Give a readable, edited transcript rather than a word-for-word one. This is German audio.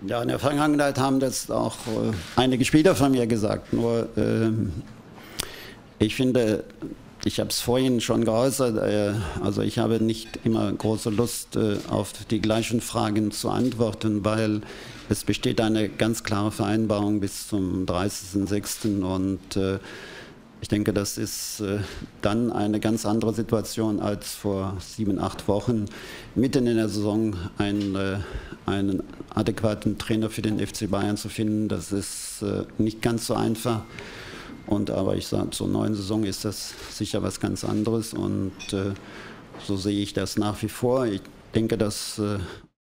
Ja, in der Vergangenheit haben das auch einige Spieler von mir gesagt. Nur ich finde, ich habe es vorhin schon geäußert, also ich habe nicht immer große Lust, auf die gleichen Fragen zu antworten, weil es besteht eine ganz klare Vereinbarung bis zum 30.06. und ich denke, das ist dann eine ganz andere Situation als vor 7, 8 Wochen, mitten in der Saison einen adäquaten Trainer für den FC Bayern zu finden. Das ist nicht ganz so einfach. Aber ich sage, zur neuen Saison ist das sicher was ganz anderes und so sehe ich das nach wie vor. Ich denke, dass